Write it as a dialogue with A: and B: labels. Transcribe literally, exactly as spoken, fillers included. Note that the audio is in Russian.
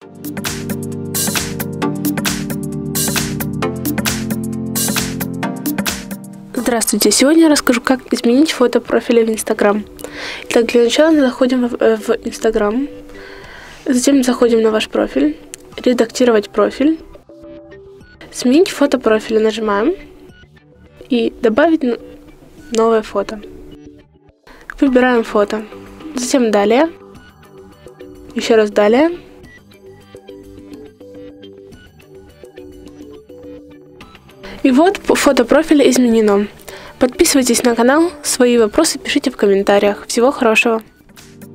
A: Здравствуйте! Сегодня я расскажу, как изменить фото профиля в Instagram. Итак, для начала мы заходим в Instagram, затем заходим на ваш профиль, редактировать профиль, сменить фото профиля нажимаем и добавить новое фото. Выбираем фото, затем далее, еще раз далее. И вот фото профиля изменено. Подписывайтесь на канал, свои вопросы пишите в комментариях. Всего хорошего!